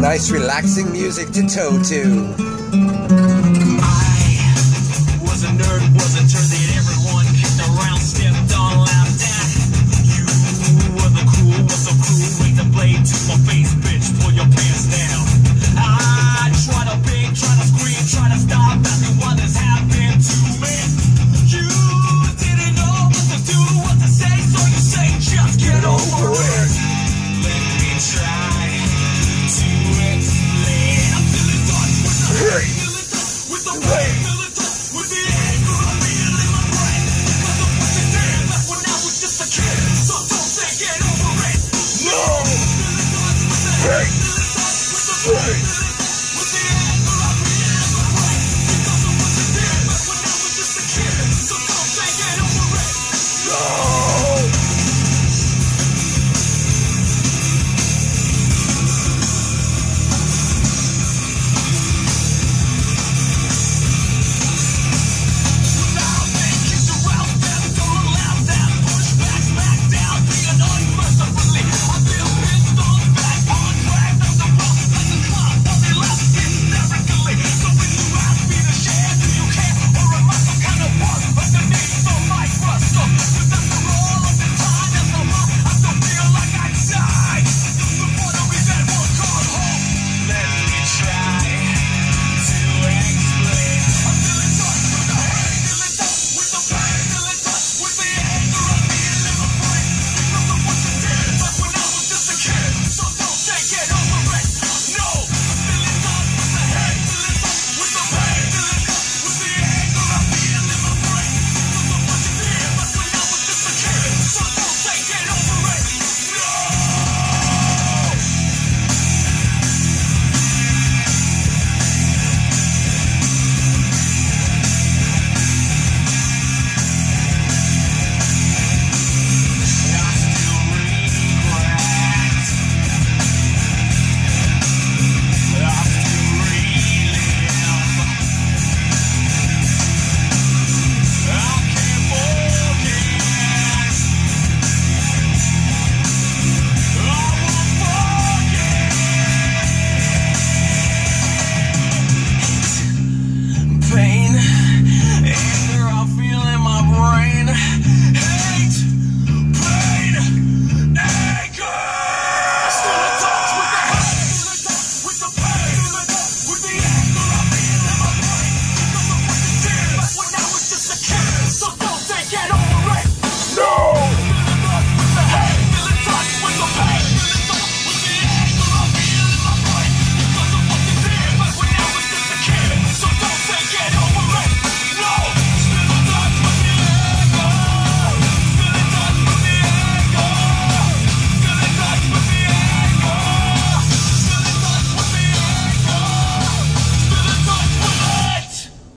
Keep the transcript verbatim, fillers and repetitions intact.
Nice relaxing music to toe to. I was a nerd, was a turd that everyone kicked around, stepped on, laughed at. You were the cool, was so cool, wait the blade to my face, bitch, pull your pants down. I try to beg, try to scream, try to stop after what has happened to me. You didn't know what to do, what to say, so you say just get over it. Let me try to explain. I'm feeling touch with the pain, feeling touch with the pain, feeling touch with the anger I feel in my brain. Cause I wasn't there back when I was just a kid, so don't say get over it. No! Feeling touch with the pain, feeling touch with the pain.